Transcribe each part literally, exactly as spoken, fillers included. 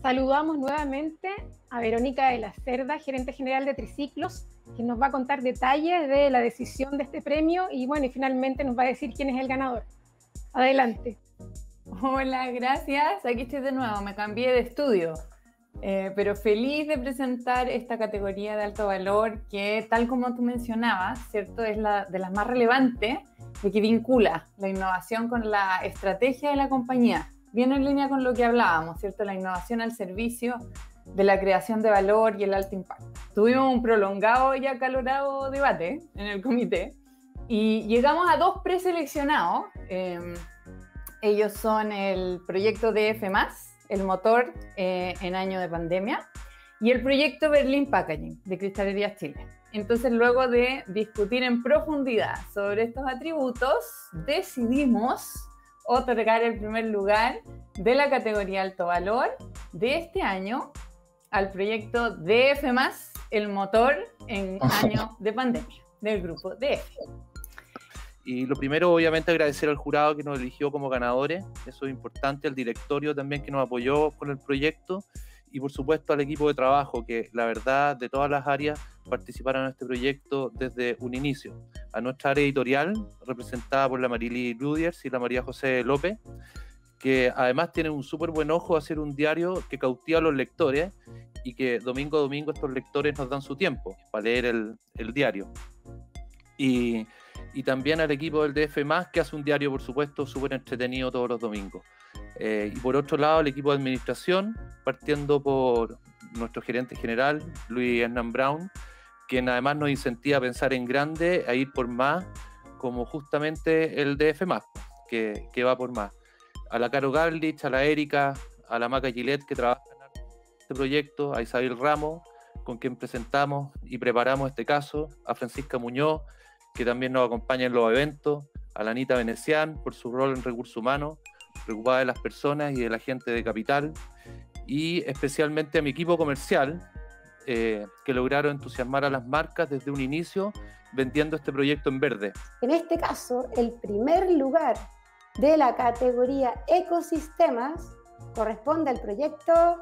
Saludamos nuevamente a Verónica de la Cerda, gerente general de Triciclos, que nos va a contar detalles de la decisión de este premio y bueno, y finalmente nos va a decir quién es el ganador. Adelante. Hola, gracias. Aquí estoy de nuevo, me cambié de estudio, eh, pero feliz de presentar esta categoría de alto valor que, tal como tú mencionabas, ¿cierto? Es la de las más relevantes y que vincula la innovación con la estrategia de la compañía. Bien en línea con lo que hablábamos, ¿cierto? La innovación al servicio de la creación de valor y el alto impacto. Tuvimos un prolongado y acalorado debate en el comité y llegamos a dos preseleccionados. Eh, ellos son el proyecto D F más, el motor eh, en año de pandemia, y el proyecto Berlin Packaging de Cristalerías Chile. Entonces, luego de discutir en profundidad sobre estos atributos, decidimos otorgar el primer lugar de la categoría Alto Valor de este año al proyecto D F más, el motor en año de pandemia, del grupo D F. Y lo primero, obviamente, agradecer al jurado que nos eligió como ganadores, eso es importante, al directorio también que nos apoyó con el proyecto, y por supuesto al equipo de trabajo que, la verdad, de todas las áreas participaron en este proyecto desde un inicio. A nuestra área editorial, representada por la Marily Ludiers y la María José López, que además tienen un súper buen ojo a hacer un diario que cautiva a los lectores y que domingo a domingo estos lectores nos dan su tiempo para leer el, el diario. Y, y también al equipo del D F más, que hace un diario, por supuesto, súper entretenido todos los domingos. Eh, y por otro lado, el equipo de administración, partiendo por nuestro gerente general, Luis Hernán Brown, quien además nos incentiva a pensar en grande, a ir por más, como justamente el D F más, que, que va por más. A la Caro Garlich, a la Erika, a la Maca Gillette, que trabaja en este proyecto, a Isabel Ramos, con quien presentamos y preparamos este caso, a Francisca Muñoz, que también nos acompaña en los eventos, a la Anita Venecián, por su rol en recursos humanos, preocupada de las personas y de la gente de capital, y especialmente a mi equipo comercial, eh, que lograron entusiasmar a las marcas desde un inicio vendiendo este proyecto en verde. En este caso, el primer lugar de la categoría Ecosistemas corresponde al proyecto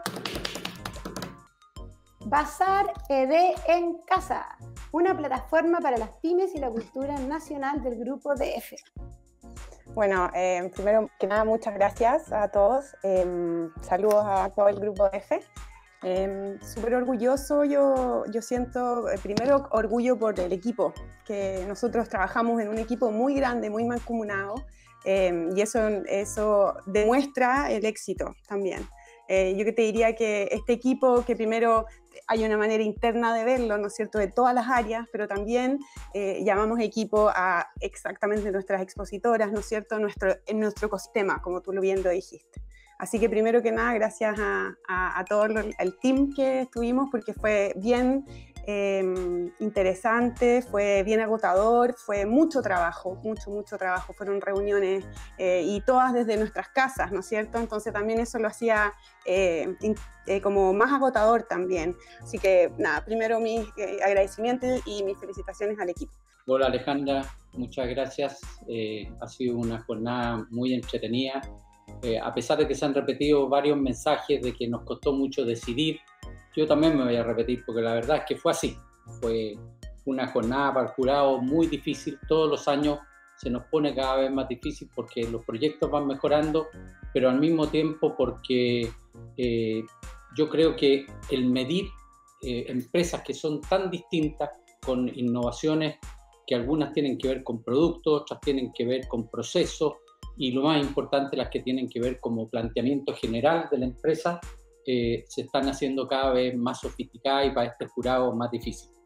Bazar E D en Casa, una plataforma para las pymes y la cultura nacional del grupo D F. Bueno, eh, primero que nada, muchas gracias a todos. Eh, saludos a todo el grupo D F. Eh, Súper orgulloso, yo, yo siento, eh, primero orgullo por el equipo, que nosotros trabajamos en un equipo muy grande, muy mancomunado, eh, y eso, eso demuestra el éxito también. Eh, yo que te diría que este equipo, que primero hay una manera interna de verlo, ¿no es cierto?, de todas las áreas, pero también eh, llamamos equipo a exactamente nuestras expositoras, ¿no es cierto?, nuestro, en nuestro ecosistema, como tú bien lo dijiste. Así que primero que nada, gracias a, a, a todo el, el team que estuvimos, porque fue bien eh, interesante, fue bien agotador, fue mucho trabajo, mucho, mucho trabajo. Fueron reuniones eh, y todas desde nuestras casas, ¿no es cierto? Entonces también eso lo hacía eh, in, eh, como más agotador también. Así que nada, primero mis eh, agradecimientos y mis felicitaciones al equipo. Hola Alejandra, muchas gracias. Eh, ha sido una jornada muy entretenida. Eh, a pesar de que se han repetido varios mensajes de que nos costó mucho decidir, yo también me voy a repetir porque la verdad es que fue así. Fue una jornada para el jurado muy difícil. Todos los años se nos pone cada vez más difícil porque los proyectos van mejorando, pero al mismo tiempo porque eh, yo creo que el medir eh, empresas que son tan distintas, con innovaciones que algunas tienen que ver con productos, otras tienen que ver con procesos, y lo más importante, las que tienen que ver como planteamiento general de la empresa, eh, se están haciendo cada vez más sofisticadas y para este jurado más difícil.